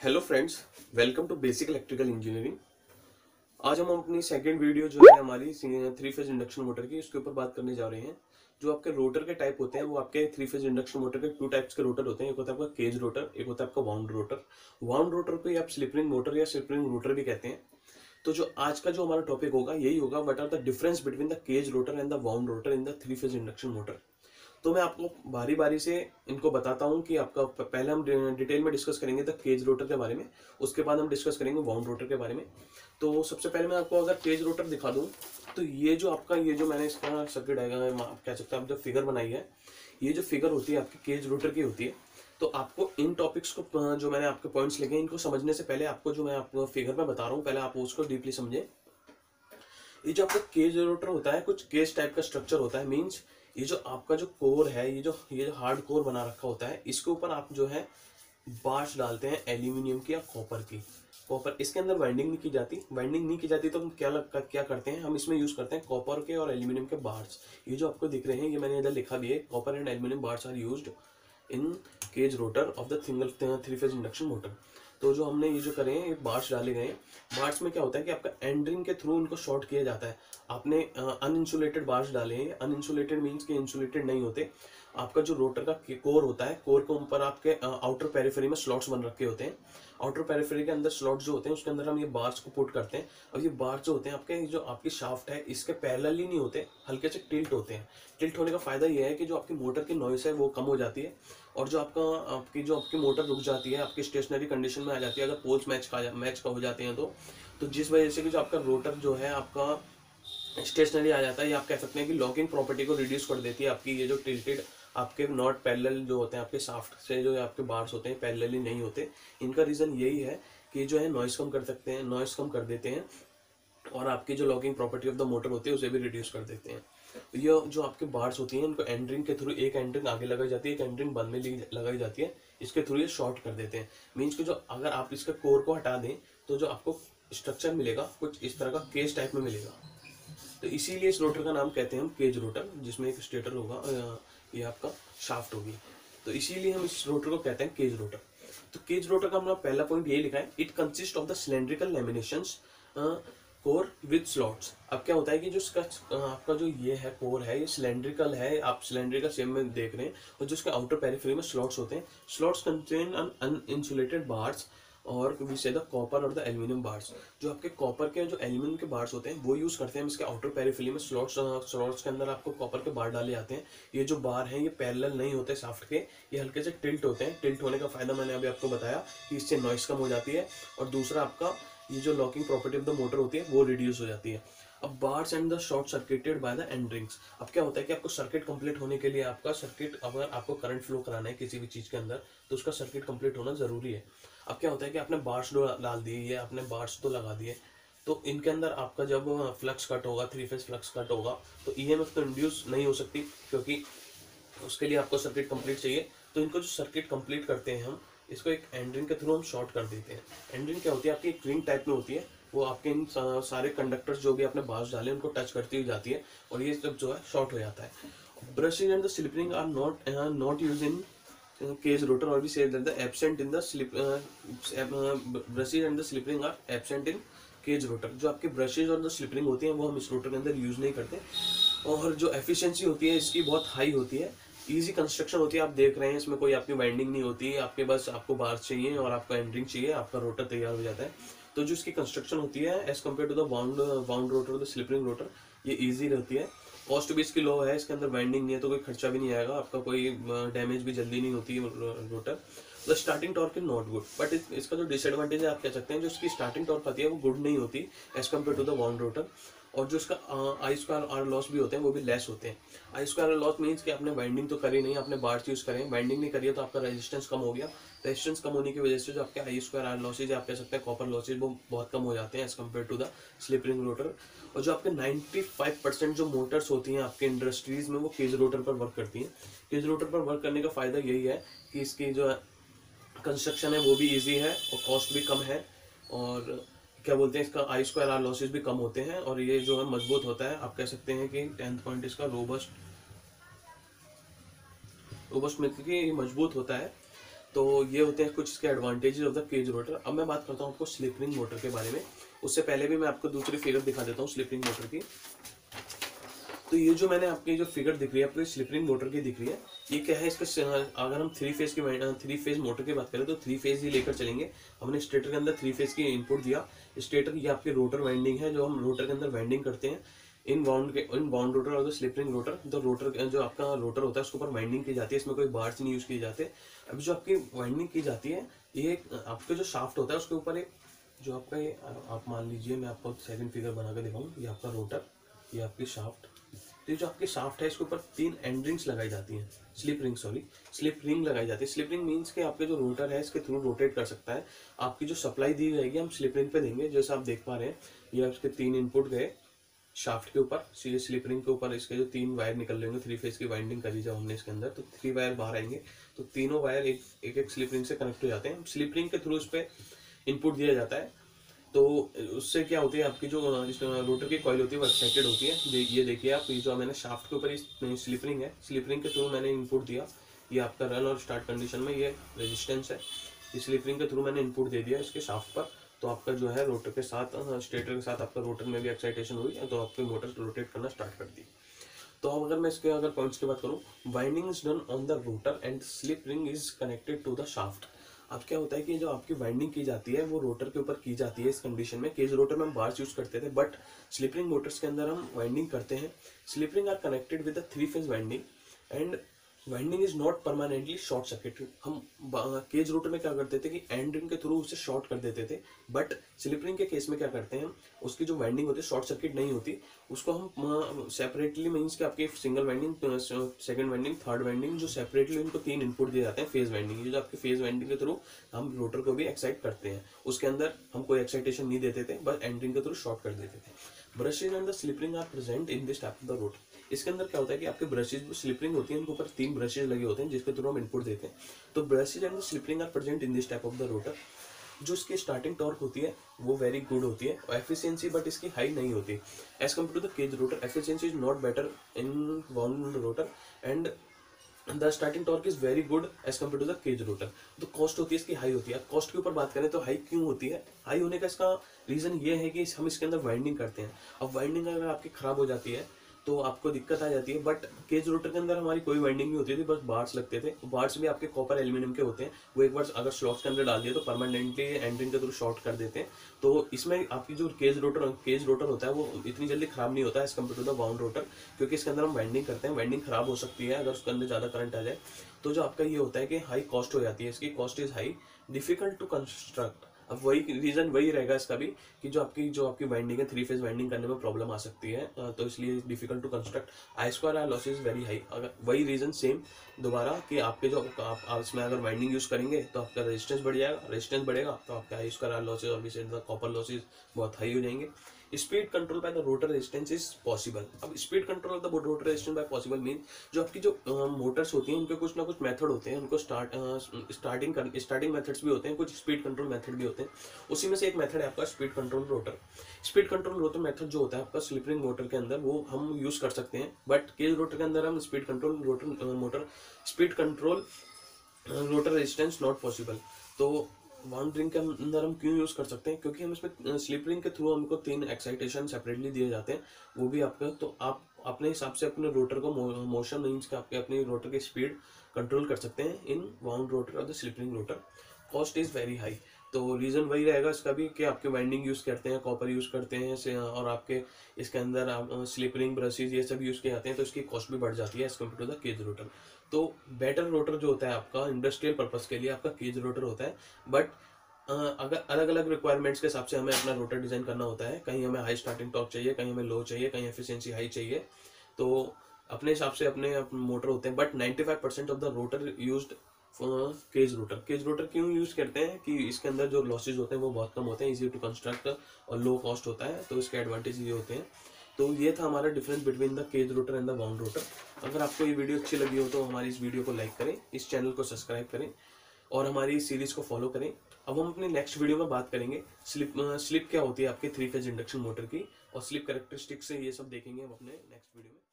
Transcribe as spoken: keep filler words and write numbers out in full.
Hello friends, welcome to basic electrical engineering. आज हम अपनी सेकंड वीडियो जो है हमारी थ्री फेज इंडक्शन मोटर की, उसके ऊपर बात करने जा रहे हैं। जो आपके रोटर के टाइप होते हैं वो आपके थ्री फेज इंडक्शन मोटर के टू टाइप्स के रोटर होते हैं। एक होता है आपका केज रोटर, एक होता है आपका वाउंड रोटर। वाउंड रोटर को आप स्लिप रिंग मोटर या स्लिप रिंग रोटर भी कहते हैं। तो जो आज का जो हमारा टॉपिक होगा यही होगा, what are the difference between the cage rotor and the wound rotor in the three phase induction motor. तो मैं आपको बारी बारी से इनको बताता हूँ कि आपका पहले हम डिटेल में डिस्कस करेंगे द केज रोटर के बारे में, उसके बाद हम डिस्कस करेंगे वाउंड रोटर के बारे में। तो सबसे पहले मैं आपको अगर केज रोटर दिखा दूँ तो ये जो आपका ये जो मैंने इसका सर्किट डायग्राम आप कह सकते हैं, आप जो फिगर बनाई है, ये जो फिगर होती है आपकी केज रोटर की होती है। तो आपको इन टॉपिक्स को जो मैंने आपके पॉइंट्स लिखे हैं इनको समझने से पहले आपको जो मैं आपको फिगर में बता रहा हूँ पहले आप उसको डीपली समझे। ये जो आपका केज रोटर होता है कुछ केज टाइप का स्ट्रक्चर होता है। मींस ये जो आपका जो कोर है, ये जो ये जो हार्ड कोर बना रखा होता है, इसके ऊपर आप जो है बार्स डालते हैं एल्यूमिनियम की या कॉपर की। कॉपर, इसके अंदर वाइंडिंग नहीं की जाती। वाइंडिंग नहीं की जाती तो हम क्या लग, क्या करते हैं, हम इसमें यूज करते हैं कॉपर के और एल्यूमिनियम के बार्स। ये जो आपको दिख रहे हैं, ये मैंने इधर लिखा भी है, copper and aluminium bars are used in cage rotor of the single three phase induction motor. तो जो हमने ये जो करे हैं, ये बार्स डाले गए हैं। बार्स में क्या होता है कि आपका एंड रिंग के थ्रू इनको शॉर्ट किया जाता है। आपने अनइंसुलेटेड बार्स डाले हैं। अनइंसुलेटेड मीन्स के इंसुलेटेड नहीं होते। आपका जो रोटर का कोर होता है, कोर के ऊपर आपके आउटर पेरिफेरी में स्लॉट्स बन रखे होते हैं। आउटर पेरिफेरी के अंदर स्लॉट्स जो होते हैं उसके अंदर हम ये बार्स को पुट करते हैं। और ये बार्स जो होते हैं आपके, जो आपकी शाफ्ट है इसके पैरेलल ही नहीं होते, हल्के से टिल्ट होते हैं। टिल्ट होने का फायदा ये है कि जो आपकी मोटर की नॉइस है वो कम हो जाती है, और जो आपका आपकी जो आपकी मोटर रुक जाती है, आपकी स्टेशनरी कंडीशन में आ जाती है अगर पोल्स मैच का मैच का हो जाते हैं तो तो जिस वजह से कि जो आपका रोटर जो है आपका स्टेशनरी आ जाता है, या आप कह सकते हैं कि लॉकिंग प्रॉपर्टी को रिड्यूस कर देती है। आपकी ये जो टिल्टेड आपके नॉट पैरेलल जो होते हैं, आपके शाफ्ट से जो आपके बार्स होते हैं पैरेलली नहीं होते। इनका रीज़न यही है कि जो है नॉइस कम कर सकते हैं, नॉइस कम कर देते हैं, और आपकी जो locking property of the motor होती है उसे भी रिड्यूस कर देते हैं। ये जो आपके बार्स होती हैं इनको एंडरिंग के थ्रू, एक एंडरिंग आगे लगाई जाती है, एक एंडरिंग बाद में लगाई जाती है, इसके थ्रू ये शॉर्ट कर देते हैं। मीन्स कि जो अगर आप इसके कोर को हटा दें तो जो आपको स्ट्रक्चर मिलेगा कुछ इस तरह का केज टाइप में मिलेगा। तो इसीलिए इस रोटर का नाम कहते हैं हम केज रोटर, जिसमें एक स्टेटर होगा, ये आपका शाफ्ट होगी। तो इसीलिए हम इस रोटर को कहते हैं केज रोटर। तो केज रोटर का हमारा पहला पॉइंट यही लिखा है, it consist of the cylindrical laminations core with slots. अब क्या होता है कि जो इसका आपका जो ये है कोर है, ये सिलेंड्रिकल है, आप सिलेंड्रिकल शेप में देख रहे हैं, और जो इसके आउटर पेरिफेरी में स्लॉट्स होते हैं, स्लॉट्स कंटेन अनइंसुलेटेड बार्स, और वी से द कॉपर और द एल्यूमिनियम बार्स। जो आपके कॉपर के जो एल्यूमिनियम के बार्स होते हैं वो यूज करते हैं हम इसके आउटर पेरिफेरी में। स्लॉट्स स्लॉट्स के अंदर आपको कॉपर के बार डाले जाते हैं। ये जो बार हैं ये पैरेलल नहीं होते शाफ्ट के, ये हल्के से टिल्ट होते हैं। टिल्ट होने का फायदा मैंने अभी आपको बताया कि इससे नॉइस कम हो जाती है, और दूसरा आपका ये जो locking property of the motor होती है वो रिड्यूस हो जाती है। अब bars and the short circuited by the end rings. अब क्या होता है कि आपको सर्किट कंप्लीट होने के लिए, आपका सर्किट अगर आपको करंट फ्लो कराना है किसी भी चीज के अंदर, तो उसका सर्किट कंप्लीट होना जरूरी है। अब क्या होता है कि आपने बार्स डाल दिए, ये आपने बार्स तो लगा दिए, तो इनके अंदर आपका जब फ्लक्स कट होगा, थ्री फेज फ्लक्स कट होगा, तो ईएमएफ तो इंड्यूस नहीं हो सकती, क्योंकि उसके लिए आपको सर्किट कंप्लीट चाहिए। तो इनको जो सर्किट कंप्लीट करते हैं हम, इसको एक एंड रिंग के थ्रू हम शॉर्ट कर देते हैं। एंड रिंग क्या होती है, आपकी एक रिंग टाइप में होती है, वो आपके इन सारे कंडक्टर्स जो भी आपने बार्स डाले उनको टच करती हुई जाती है, और ये सब जो है शॉर्ट हो जाता है। Brushes and the slip ring are not not use in cage rotor, और भी से the absent in the slip brushes and the slip ring are absent in cage rotor. जो आपके ब्रशेज और जो स्लिप रिंग होती हैं वो हम इस रोटर के अंदर यूज नहीं करते, और जो एफिशिएंसी होती है इसकी बहुत हाई होती है। इजी कंस्ट्रक्शन होती है, आप देख रहे हैं इसमें कोई आपकी वाइंडिंग नहीं होती है, आपके बस आपको बार्स चाहिए और आपका एंडरिंग चाहिए, आपका रोटर तैयार हो जाता है। तो जो इसकी कंस्ट्रक्शन होती है as compare to the wound wound rotor, the slip ring rotor, ये ईजी रहती है। कॉस्ट भी इसकी लो है, इसके अंदर वाइंडिंग नहीं है तो कोई खर्चा भी नहीं आएगा, आपका कोई डैमेज भी जल्दी नहीं होती है rotor. The starting torque is not good, but इसका जो डिसएडवांटेज है आप कह सकते हैं, जो इसकी स्टार्टिंग टॉर्क आती है वो गुड नहीं होती as compare to the wound rotor. और जो इसका आई स्क्वायर आर लॉस भी होते हैं वो भी लेस होते हैं। I square R loss means कि आपने वाइंडिंग तो करी नहीं, आपने बार्स यूज करें, वाइंडिंग नहीं करी है तो आपका रेजिस्टेंस कम हो गया। रेजिस्टेंस कम होने की वजह से जो आपके आई स्क्वायर आर लॉसेज आप कह सकते हैं कॉपर लॉसेज वो बहुत कम हो जाते हैं as compare to the slip ring rotor. और जो आपके पचानवे परसेंट जो मोटर्स होती हैं आपके इंडस्ट्रीज में वो केज रोटर पर वर्क करती हैं। केज रोटर पर वर्क करने का फायदा यही है कि इसकी जो कंस्ट्रक्शन है वो भी ईजी है और कॉस्ट भी कम है, और क्या बोलते हैं इसका आई स्क्वायर आर लॉसेज भी कम होते हैं, और ये जो है मजबूत होता है। आप कह सकते हैं कि टेंथ पॉइंट इसका रोबस्ट रोबस्ट में कि ये मजबूत होता है। तो ये होते हैं कुछ इसके advantages of the cage rotor. अब मैं बात करता हूँ आपको स्लिप रिंग मोटर के बारे में। उससे पहले भी मैं आपको दूसरी फिगर दिखा देता हूँ स्लिप रिंग मोटर की। तो ये जो मैंने आपकी जो फिगर दिख रही है आपको स्लिप रिंग मोटर की दिख रही है, ये क्या है इसका, अगर हम थ्री फेज की थ्री फेज मोटर की बात करें तो थ्री फेज ही लेकर चलेंगे। हमने स्टेटर के अंदर थ्री फेज की इनपुट दिया। स्टेटर ये आपके रोटर वाइंडिंग है जो हम रोटर के अंदर वाइंडिंग करते हैं। इन वाउंड के इन वाउंड रोटर और स्लिप रिंग रोटर, तो रोटर जो आपका रोटर होता है उसके ऊपर वाइंडिंग की जाती है, इसमें कोई बार्स नहीं यूज किए जाते। अभी जो आपकी वाइंडिंग की जाती है, ये आपका जो शाफ्ट होता है उसके ऊपर एक जो आपका ये आप मान लीजिए, मैं आपको सेकंड फिगर बना कर दिखाऊं, ये आपका रोटर, ये आपकी शाफ्ट। तो ये जो आपकी शाफ्ट है इसके ऊपर तीन एंड रिंग्स लगाई जाती हैं, slip ring sorry slip ring लगाई जाती है। स्लिप रिंग मीन्स कि आपके जो रोटर है इसके थ्रू रोटेट कर सकता है। आपकी जो सप्लाई दी जाएगी हम स्लिप रिंग पे देंगे। जैसे आप देख पा रहे हैं, ये आपके तीन इनपुट गए शाफ्ट के ऊपर, सीधे स्लिप रिंग के ऊपर इसके जो तीन वायर निकल रहे होंगे, थ्री फेज की वाइंडिंग करी जब हमने इसके अंदर, तो थ्री वायर बाहर आएंगे। तो तीनों वायर एक एक, एक स्लिप रिंग से कनेक्ट हो जाते हैं। स्लिप रिंग के थ्रू उस पर इनपुट दिया जाता है। तो उससे क्या होती है, आपकी जो रोटर की कॉइल होती है वो एक्साइटेड होती है। दे, ये देखिए आप, ये जो मैंने शाफ्ट के ऊपर स्लिप रिंग है, स्लिप रिंग के थ्रू मैंने इनपुट दिया। ये आपका रन और स्टार्ट कंडीशन में ये रेजिस्टेंस है। इस स्लिप रिंग के थ्रू मैंने इनपुट दे दिया इसके शाफ्ट पर। तो आपका जो है रोटर के साथ, स्टेटर के साथ आपका रोटर में भी एक्साइटेशन हुई है, तो आपकी मोटर रोटेट करना स्टार्ट कर दी। तो अब अगर मैं इसके अगर पॉइंट्स की बात करूँ, winding is done on the rotor and slip ring is connected to the shaft. अब क्या होता है कि जो आपकी वाइंडिंग की जाती है वो रोटर के ऊपर की जाती है। इस कंडीशन में केज रोटर में हम बार्स यूज करते थे, बट स्लिप रिंग मोटर्स के अंदर हम वाइंडिंग करते हैं। Slip ring are connected with the three phase winding and winding is not permanently short circuit. हम केज रोटर में क्या करते थे कि एंड रिंग के थ्रू उसे शॉर्ट कर देते थे, बट स्लिप रिंग के केस में क्या करते हैं, उसकी जो वाइंडिंग होती है शॉर्ट सर्किट नहीं होती, उसको हम सेपरेटली, मीन्स कि आपकी single winding, second winding, third winding, जो सेपरेटली उनको तीन इनपुट दिए जाते हैं फेज वाइंडिंग। ये जो आपके फेज वाइंडिंग के थ्रू हम रोटर को भी एक्साइट करते हैं, उसके अंदर हम कोई एक्साइटेशन नहीं देते थे, बस एंड रिंग के थ्रू शॉर्ट कर देते थे। Brushes and the slip ring are present in this type of the rotor. इसके अंदर क्या होता है कि आपके ब्रशेज, स्लिप रिंग होती है, इनके ऊपर तीन ब्रशेज लगे होते हैं जिसके थ्रू हम इनपुट देते हैं। तो brushes and slip ring are present in this type of the rotor. जो इसकी स्टार्टिंग टॉर्क होती है वो वेरी गुड होती है, और एफिशिएंसी बट इसकी हाई नहीं होती as compare to the cage rotor. Efficiency is not better in wound rotor and the starting torque is very good as compare to the cage rotor. तो cost होती है इसकी हाई होती है। Cost के ऊपर बात करें तो हाई क्यों होती है, हाई होने का इसका रीजन ये है कि हम इसके अंदर वाइंडिंग करते हैं। अब वाइंडिंग अगर आपकी खराब हो जाती है तो आपको दिक्कत आ जाती है। बट केज रोटर के अंदर हमारी कोई वाइंडिंग नहीं होती थी, बस बार्स लगते थे। बार्स भी आपके कॉपर एल्यूमिनियम के होते हैं, वो एक बार अगर स्लॉट्स के अंदर डाल दिए तो परमानेंटली एंडिंग के थ्रू शॉर्ट कर देते हैं। तो इसमें आपकी जो केज रोटर केज रोटर होता है वो इतनी जल्दी खराब नहीं होता है as compare to the wound rotor, क्योंकि इसके अंदर हम वाइंडिंग करते हैं। वाइंडिंग खराब हो सकती है अगर उसके अंदर ज्यादा करंट आ जाए। तो जो आपका ये होता है कि हाई कॉस्ट हो जाती है, इसकी cost is high, difficult to construct. अब वही रीजन वही रहेगा इसका भी कि जो आपकी जो आपकी वाइंडिंग है, थ्री फेज वाइंडिंग करने में प्रॉब्लम आ सकती है, तो इसलिए difficult to construct. I square R losses very high. अगर वही रीजन सेम दोबारा कि आपके जो आप इसमें अगर वाइंडिंग यूज करेंगे तो आपका रेजिस्टेंस बढ़ जाएगा, रेजिस्टेंस बढ़ेगा तो आपका आई स्क्वायर आर लॉसेज और कॉपर लॉसेज बहुत हाई हो जाएंगे। Speed control by the rotor resistance is possible. अब speed control of the rotor resistance by possible mean जो आपकी जो मोटर्स होती हैं उनके कुछ ना कुछ मेथड होते हैं, उनको स्टार्ट स्टार्टिंग स्टार्टिंग मेथड्स भी होते हैं, कुछ स्पीड कंट्रोल मेथड भी होते हैं। उसी में से एक मेथड है आपका speed control rotor. Speed control rotor method जो होता है आपका स्लिप रिंग मोटर के अंदर वो हम यूज कर सकते हैं, बट केज रोटर के अंदर हम speed control rotor motor speed control rotor resistance not possible. तो वाउंड रिंग के अंदर हम क्यों यूज कर सकते हैं, क्योंकि हम इसमें स्लिप रिंग के थ्रू हमको तीन एक्साइटेशन सेपरेटली दिए जाते हैं, वो भी आपका। तो आप अपने हिसाब से अपने रोटर को मोशन मीन्स का आपके अपने रोटर की स्पीड कंट्रोल कर सकते हैं इन वाउंड रोटर और the slip ring rotor. Cost is very high. तो रीजन वही रहेगा इसका भी कि आपके वाइंडिंग यूज करते हैं, कॉपर यूज करते हैं, और आपके इसके अंदर स्लिप रिंग ब्रशेज ये सब यूज किए जाते हैं, तो इसकी कॉस्ट भी बढ़ जाती है as compare to the cage rotor. तो बेटर रोटर जो होता है आपका इंडस्ट्रियल पर्पस के लिए आपका केज रोटर होता है, बट अगर अलग अलग रिक्वायरमेंट्स के हिसाब से हमें अपना रोटर डिजाइन करना होता है। कहीं हमें हाई स्टार्टिंग टॉर्क चाहिए, कहीं हमें लो चाहिए, कहीं एफिशिएंसी हाई चाहिए, तो अपने हिसाब से अपने मोटर होते हैं। But ninety five percent of the rotor used cage rotor. Cage rotor क्यों यूज करते हैं कि इसके अंदर जो लॉसेज होते हैं वो बहुत कम होते हैं, इजी टू कंस्ट्रक्ट और लो कॉस्ट होता है, तो इसके एडवांटेज ये होते हैं। तो ये था हमारा difference between the cage rotor and the wound rotor. अगर आपको ये वीडियो अच्छी लगी हो तो हमारी इस वीडियो को लाइक करें, इस चैनल को सब्सक्राइब करें और हमारी इस सीरीज को फॉलो करें। अब हम अपने नेक्स्ट वीडियो में बात करेंगे स्लिप स्लिप क्या होती है आपके थ्री फेज इंडक्शन मोटर की, और स्लिप कैरेक्टरिस्टिक्स से ये सब देखेंगे हम अपने नेक्स्ट वीडियो में।